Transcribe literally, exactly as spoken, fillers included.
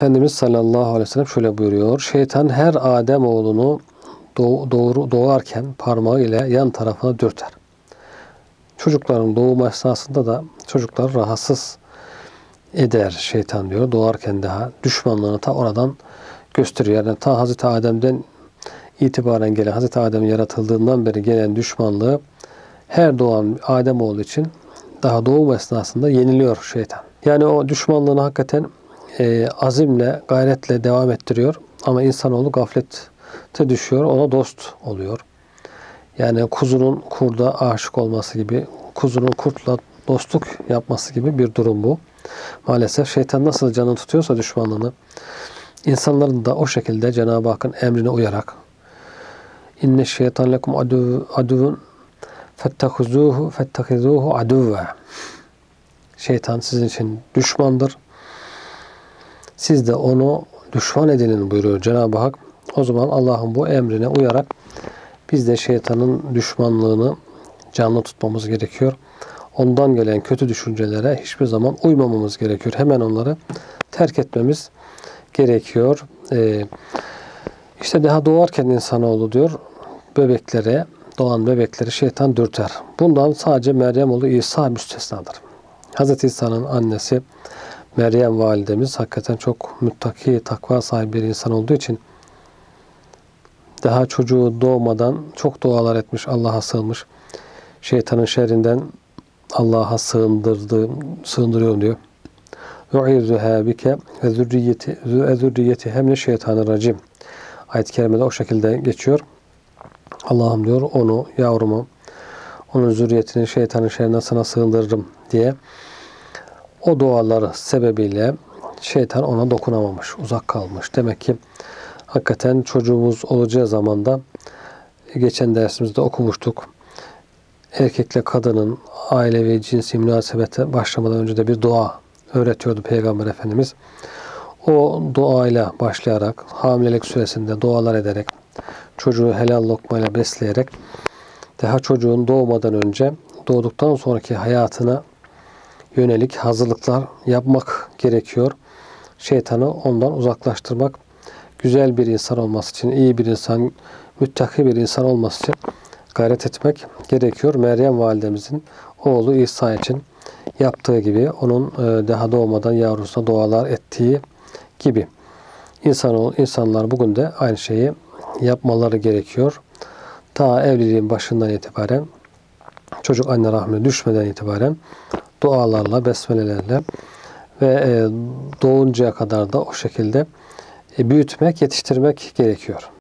Efendimiz sallallahu aleyhi ve sellem şöyle buyuruyor. Şeytan her Adem oğlunu doğ, doğru, doğarken parmağı ile yan tarafına dürter. Çocukların doğum esnasında da çocuklar rahatsız eder şeytan diyor. Doğarken daha düşmanlığını ta oradan gösteriyor. Yani ta Hazreti Adem'den itibaren gelen, Hazreti Adem yaratıldığından beri gelen düşmanlığı her doğan Adem oğlu için daha doğum esnasında yeniliyor şeytan. Yani o düşmanlığını hakikaten e, azimle, gayretle devam ettiriyor. Ama insanoğlu gaflete düşüyor, ona dost oluyor. Yani kuzunun kurda aşık olması gibi, kuzunun kurtla dostluk yapması gibi bir durum bu. Maalesef şeytan nasıl canını tutuyorsa düşmanlığını, insanların da o şekilde Cenab-ı Hakk'ın emrine uyarak İnne şeytan lekum aduvun fettehuzuhu fettehizuhu aduve. Şeytan sizin için düşmandır. Siz de onu düşman edinin buyuruyor Cenab-ı Hak. O zaman Allah'ın bu emrine uyarak biz de şeytanın düşmanlığını canlı tutmamız gerekiyor. Ondan gelen kötü düşüncelere hiçbir zaman uymamamız gerekiyor. Hemen onları terk etmemiz gerekiyor. Ee, işte daha doğarken insanoğlu diyor, bebeklere, doğan bebekleri şeytan dürter. Bundan sadece Meryem oğlu İsa müstesnadır. Hazreti İsa'nın annesi Meryem validemiz hakikaten çok müttaki, takva sahibi bir insan olduğu için daha çocuğu doğmadan çok dualar etmiş, Allah'a sığınmış. Şeytanın şerrinden Allah'a sığındırdım, sığındırıyorum diyor. Yu'izzuha bike ve zürriyeti ve zürriyeti hem de şeytanirracim. Ayet-i kerimede o şekilde geçiyor. Allah'ım diyor onu, yavrumu, onun zürriyetini şeytanın şerrinden sana sığındırırım diye o duaları sebebiyle şeytan ona dokunamamış, uzak kalmış. Demek ki hakikaten çocuğumuz olacağı zamanda geçen dersimizde okumuştuk. Erkekle kadının ailevi cinsi münasebete başlamadan önce de bir dua öğretiyordu Peygamber Efendimiz. O duayla başlayarak, hamilelik süresinde dualar ederek, çocuğu helal lokmayla besleyerek, daha çocuğun doğmadan önce, doğduktan sonraki hayatına yönelik hazırlıklar yapmak gerekiyor. Şeytanı ondan uzaklaştırmak, güzel bir insan olması için, iyi bir insan, müttaki bir insan olması için gayret etmek gerekiyor. Meryem validemizin oğlu İsa için yaptığı gibi, onun daha doğmadan yavrusuna dualar ettiği gibi. İnsan, insanlar bugün de aynı şeyi yapmaları gerekiyor. Ta evliliğin başından itibaren, çocuk anne rahmine düşmeden itibaren dualarla, besmelelerle ve doğuncaya kadar da o şekilde büyütmek, yetiştirmek gerekiyor.